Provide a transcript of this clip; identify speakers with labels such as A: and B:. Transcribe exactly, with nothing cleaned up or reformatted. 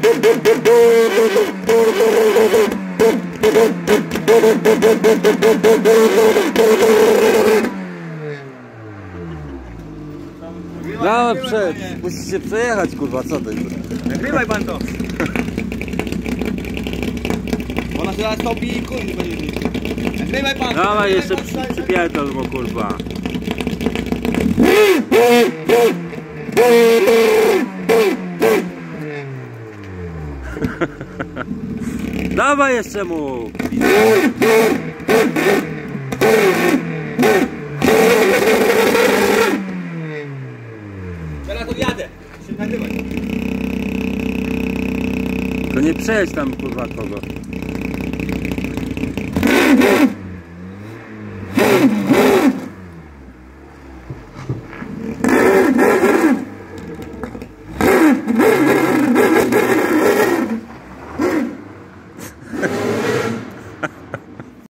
A: No, prze... musisz się przejechać, kurwa, co ty?
B: Nagrywaj pan to! Ona się teraz topi i kurwa będzie. Nagrywaj pan!
A: Dawaj jeszcze przy, przypierdol, bo kurwa. Dawaj jeszcze mu!
B: Teraz odjadę! Się nagrywaj!
A: To nie przejdź tam kurwa kogo.